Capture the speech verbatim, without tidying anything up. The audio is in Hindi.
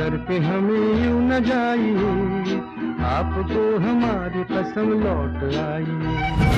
करके हमें यूं न जाइए, आपको हमारी कसम लौट आई।